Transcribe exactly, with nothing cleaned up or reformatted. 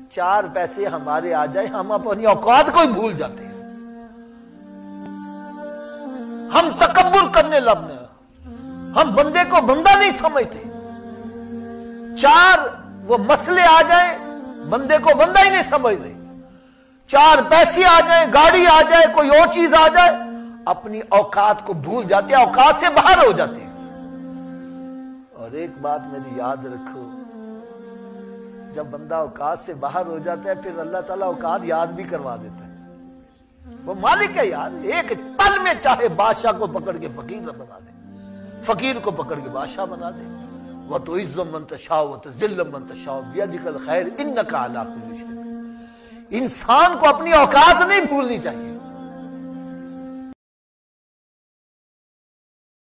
चार पैसे हमारे आ जाए हम अपनी औकात को ही भूल जाते हैं। हम तकब्बुर करने लगते हैं, हम बंदे को बंदा नहीं समझते। चार वो मसले आ जाए, बंदे को बंदा ही नहीं समझ रहे। चार पैसे आ जाए, गाड़ी आ जाए, कोई और चीज आ जाए, अपनी औकात को भूल जाते हैं, औकात से बाहर हो जाते हैं। और एक बात मेरी याद रखो, जब बंदा औकात से बाहर हो जाता है फिर अल्लाह ताला औकात याद भी करवा देता है। वो मालिक है यार, एक पल में चाहे बादशाह को पकड़ के फकीर बना दे, फकीर को पकड़ के बादशाह बना दे। वह तो इज्जो मन तशाओ व तज़िल्लु मन तशाओ बियदिकल खैर इन्नका अला कुल्लि शैइन। इंसान को अपनी औकात नहीं भूलनी चाहिए।